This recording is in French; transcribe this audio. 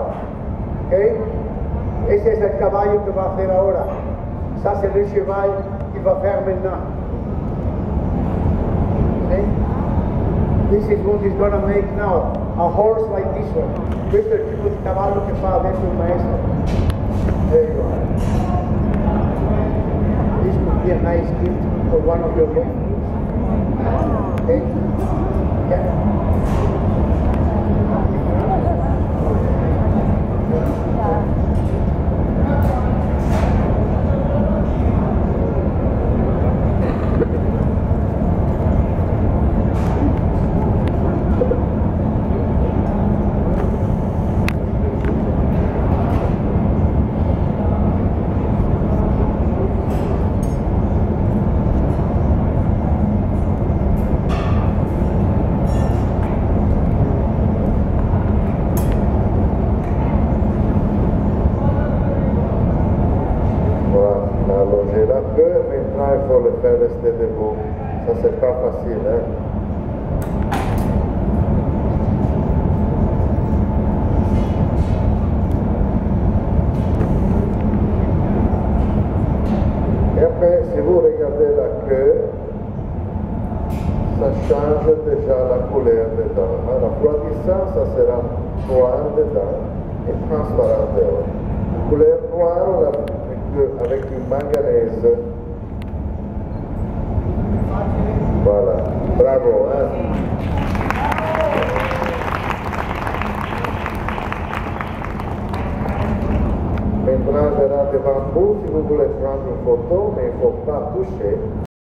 cavalo. ¿Ok? Ese es el caballo que va a hacer ahora. Ça, c'est le cheval qu'il va faire maintenant. Okay? This is what he's going to make now. A horse like this one. Questo è il tipo di cavallo che fa adesso il maestro. There you are. This could be a nice gift for one of your loved ones. Okay? Yeah. Allonger la queue, maintenant il faut le faire rester debout. Ça c'est pas facile, hein. Et après, si vous regardez la queue, ça change déjà la couleur dedans. En refroidissant, ça sera noir dedans et transparent dehors. Couleur noire, on l'a avec une manganèse. Voilà, bravo, hein? Maintenant, on verra devant vous si vous voulez prendre une photo, mais il ne faut pas toucher.